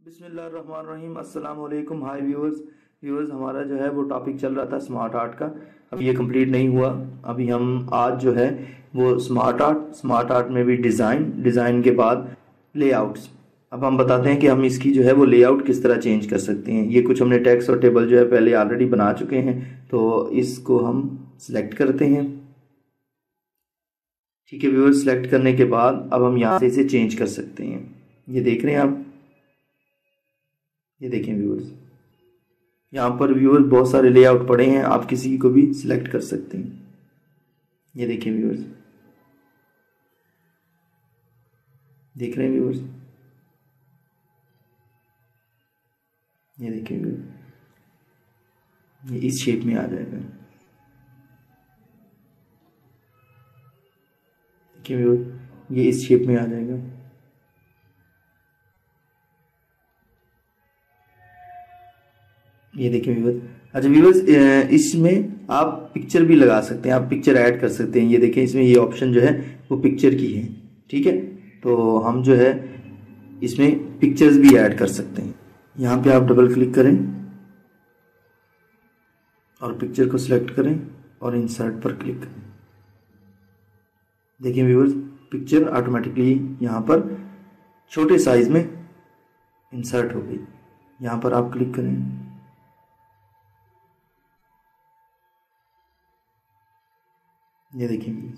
बिस्मिल्लाहिर्रहमानिर्रहीम, अस्सलाम वालेकुम। हाय व्यूअर्स, हमारा जो है वो टॉपिक चल रहा था स्मार्ट आर्ट का। अभी ये कंप्लीट नहीं हुआ। अभी हम आज जो है वो स्मार्ट आर्ट में भी डिज़ाइन के बाद लेआउट्स। अब हम बताते हैं कि हम इसकी जो है वो लेआउट किस तरह चेंज कर सकते हैं। ये कुछ हमने टेक्स्ट और टेबल जो है पहले ऑलरेडी बना चुके हैं, तो इसको हम सिलेक्ट करते हैं। ठीक है व्यूअर्स, सिलेक्ट करने के बाद अब हम यहाँ से इसे चेंज कर सकते हैं। ये देख रहे हैं आप, ये देखें व्यूअर्स, यहाँ पर व्यूअर्स बहुत सारे लेआउट पड़े हैं, आप किसी को भी सिलेक्ट कर सकते हैं। ये देखें व्यूअर्स, देख रहे हैं व्यूअर्स, ये देखें व्यूअर्स, ये इस शेप में आ जाएगा। देखिए व्यूअर्स, ये इस शेप में आ जाएगा। ये देखिए व्यूअर्स। अच्छा व्यूअर्स, इसमें आप पिक्चर भी लगा सकते हैं, आप पिक्चर ऐड कर सकते हैं। ये देखें, इसमें ये ऑप्शन जो है वो पिक्चर की है। ठीक है, तो हम जो है इसमें पिक्चर्स भी ऐड कर सकते हैं। यहाँ पे आप डबल क्लिक करें और पिक्चर को सिलेक्ट करें और इंसर्ट पर क्लिक करें। देखिए व्यूअर्स, पिक्चर ऑटोमेटिकली यहाँ पर छोटे साइज में इंसर्ट हो गई। यहाँ पर आप क्लिक करें, ये देखिए व्यूअर्स,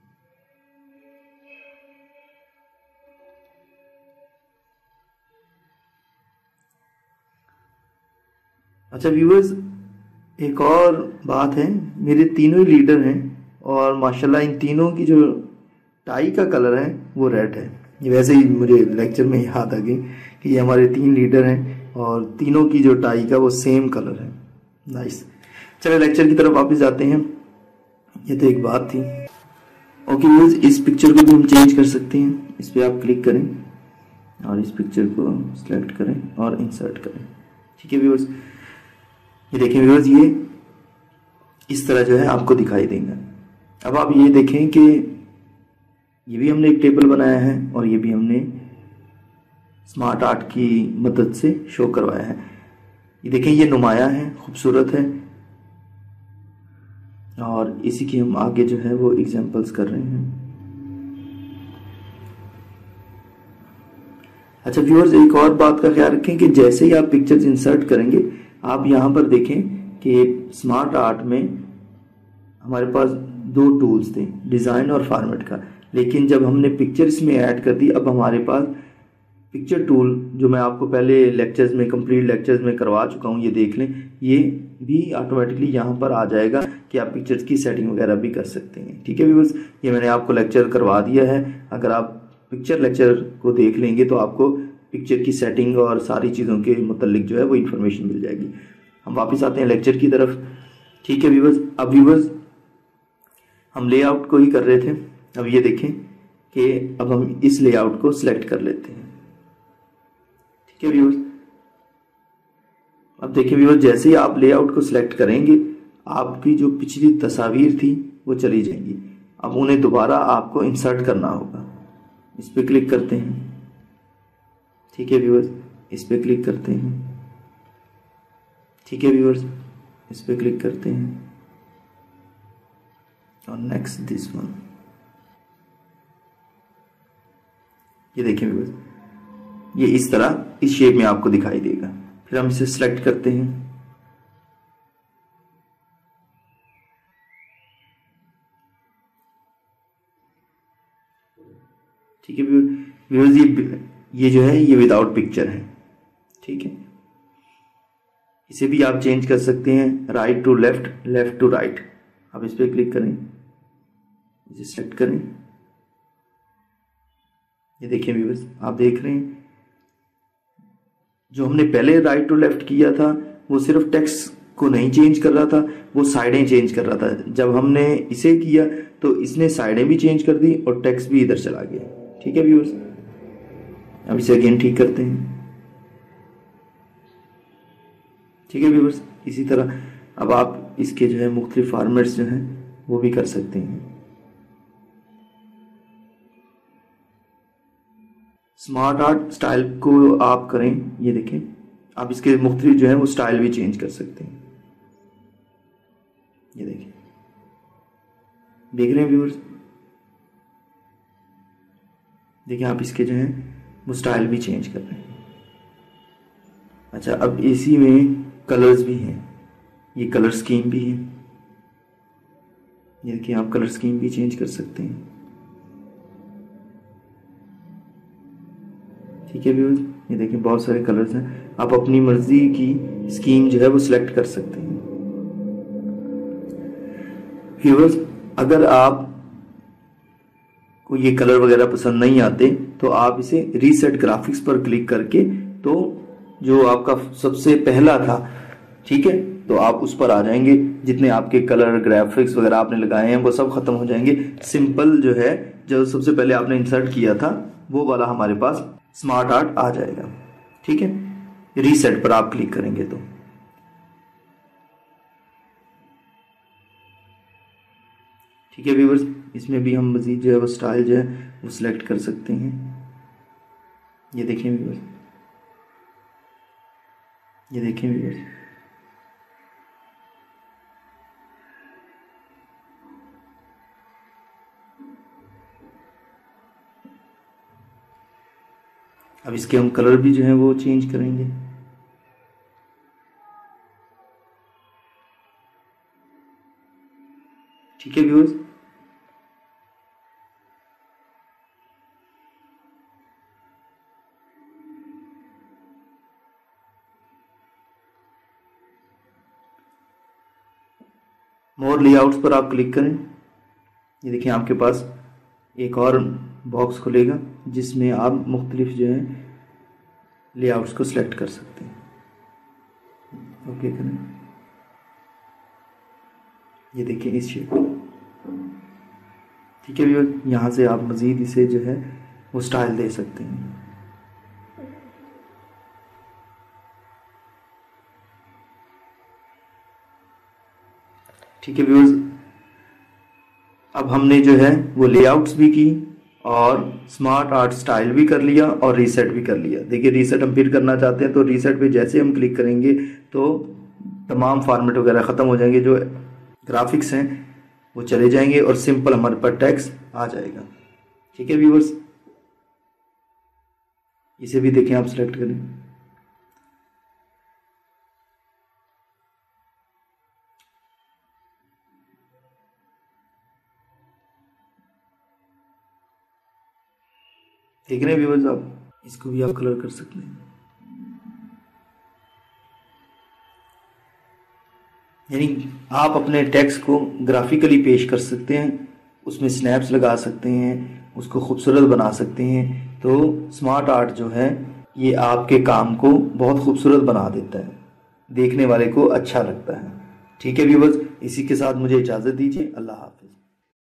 अच्छा व्यूअर्स, एक और बात है, मेरे तीनों ही लीडर हैं और माशाल्लाह इन तीनों की जो टाई का कलर है वो रेड है। ये वैसे ही मुझे लेक्चर में याद आ गई कि ये हमारे 3 लीडर हैं और तीनों की जो टाई का वो सेम कलर है। नाइस। चलिए लेक्चर की तरफ वापस जाते हैं। ये तो एक बात थी। ओके व्यूअर्स, इस पिक्चर को भी हम चेंज कर सकते हैं। इस पर आप क्लिक करें और इस पिक्चर को सिलेक्ट करें और इंसर्ट करें। ठीक है व्यूअर्स, ये देखें व्यूअर्स, ये इस तरह जो है आपको दिखाई देगा। अब आप ये देखें कि ये भी हमने एक टेबल बनाया है और ये भी हमने स्मार्ट आर्ट की मदद से शो करवाया है। ये देखें, ये नुमाया है, खूबसूरत है और इसी की हम आगे जो है वो एग्जांपल्स कर रहे हैं। अच्छा व्यूअर्स, एक और बात का ख्याल रखें कि जैसे ही आप पिक्चर्स इंसर्ट करेंगे, आप यहाँ पर देखें कि स्मार्ट आर्ट में हमारे पास 2 टूल्स थे, डिज़ाइन और फॉर्मेट का। लेकिन जब हमने पिक्चर इसमें ऐड कर दी, अब हमारे पास पिक्चर टूल जो मैं आपको पहले लेक्चर्स में, कंप्लीट लेक्चर्स में करवा चुका हूँ, ये देख लें, ये भी ऑटोमेटिकली यहाँ पर आ जाएगा कि आप पिक्चर्स की सेटिंग वगैरह भी कर सकते हैं। ठीक है व्यूअर्स, ये मैंने आपको लेक्चर करवा दिया है। अगर आप पिक्चर लेक्चर को देख लेंगे तो आपको पिक्चर की सेटिंग और सारी चीज़ों के मुतल्लिक जो है वो इन्फॉर्मेशन मिल जाएगी। हम वापस आते हैं लेक्चर की तरफ। ठीक है व्यूअर्स, अब व्यूअर्स हम लेआउट को ही कर रहे थे। अब ये देखें कि अब हम इस लेआउट को सिलेक्ट कर लेते हैं। ठीक है व्यूअर्स, अब देखिए व्यूअर्स, जैसे ही आप लेआउट को सिलेक्ट करेंगे, आपकी जो पिछली तस्वीर थी वो चली जाएंगी। अब उन्हें दोबारा आपको इंसर्ट करना होगा। इस पर क्लिक करते हैं। ठीक है व्यूअर्स, इस पर क्लिक करते हैं। ठीक है व्यूअर्स, इस पर क्लिक करते हैं और नेक्स्ट दिस वन। ये देखिए व्यूअर्स, ये इस तरह इस शेप में आपको दिखाई देगा। फिर हम इसे सिलेक्ट करते हैं। ठीक है व्यूअर्स, ये जो है ये विदाउट पिक्चर है। ठीक है, इसे भी आप चेंज कर सकते हैं, right to left, left to right. आप इस पर क्लिक करें, इसे सेलेक्ट करें। ये देखिए व्यूअर्स, आप देख रहे हैं जो हमने पहले राइट टू लेफ्ट किया था वो सिर्फ टेक्स्ट को नहीं चेंज कर रहा था, वो साइडें चेंज कर रहा था। जब हमने इसे किया तो इसने साइडें भी चेंज कर दी और टेक्स्ट भी इधर चला गया। ठीक है व्यूअर्स, अब इसे अगेन ठीक करते हैं। ठीक है व्यूअर्स, इसी तरह अब आप इसके जो है मुख्तलिफ फॉर्मेट्स जो हैं वो भी कर सकते हैं। स्मार्ट आर्ट स्टाइल को आप करें, ये देखें, आप इसके मुख्तलिफ जो है वो स्टाइल भी चेंज कर सकते हैं। ये देखिए, देख रहे हैं व्यूअर्स, देखिए आप इसके जो है वो स्टाइल भी चेंज कर रहे हैं। अच्छा, अब इसी में कलर्स भी हैं, ये कलर स्कीम भी है, ये देखिए आप कलर स्कीम भी चेंज कर सकते हैं। ठीक है व्यूअर्स, ये देखिए बहुत सारे कलर्स हैं, आप अपनी मर्जी की स्कीम जो है वो सिलेक्ट कर सकते हैं। व्यूअर्स, अगर आप को ये कलर वगैरह पसंद नहीं आते तो आप इसे रीसेट ग्राफिक्स पर क्लिक करके, तो जो आपका सबसे पहला था, ठीक है, तो आप उस पर आ जाएंगे। जितने आपके कलर ग्राफिक्स वगैरह आपने लगाए हैं वो सब खत्म हो जाएंगे। सिंपल जो है, जो सबसे पहले आपने इंसर्ट किया था वो वाला हमारे पास स्मार्ट आर्ट आ जाएगा। ठीक है, रीसेट पर आप क्लिक करेंगे तो ठीक है व्यूअर्स, इसमें भी हम मजीद जो है वो स्टाइल जो है वो सिलेक्ट कर सकते हैं। ये देखें व्यूअर्स, ये देखें व्यूअर्स, अब इसके हम कलर भी जो है वो चेंज करेंगे। ठीक है व्यूअर्स, मोर लेआउट्स पर आप क्लिक करें। ये देखिए आपके पास एक और बॉक्स खुलेगा जिसमें आप मुख्तलिफ जो है लेआउट्स को सिलेक्ट कर सकते हैं। ओके करें, ये देखिए इस शेप। ठीक है व्यूअर, यहाँ से आप मज़ीद इसे जो है वो स्टाइल दे सकते हैं। ठीक है व्यूअर्स, अब हमने जो है वो लेआउट्स भी की और स्मार्ट आर्ट स्टाइल भी कर लिया और रीसेट भी कर लिया। देखिए रीसेट हम फिर करना चाहते हैं तो रीसेट पे जैसे हम क्लिक करेंगे तो तमाम फॉर्मेट वगैरह ख़त्म हो जाएंगे, जो ग्राफिक्स हैं वो चले जाएंगे और सिंपल हमारे पास टेक्स्ट आ जाएगा। ठीक है व्यूअर्स, इसे भी देखें, आप सिलेक्ट करें। देख रहे हैं व्यूअर्स, आप इसको भी आप कलर कर सकते हैं। यानी आप अपने टेक्स्ट को ग्राफिकली पेश कर सकते हैं, उसमें स्नैप्स लगा सकते हैं, उसको खूबसूरत बना सकते हैं। तो स्मार्ट आर्ट जो है ये आपके काम को बहुत खूबसूरत बना देता है, देखने वाले को अच्छा लगता है। ठीक है व्यूअर्स, इसी के साथ मुझे इजाज़त दीजिए। अल्लाह हाफिज़।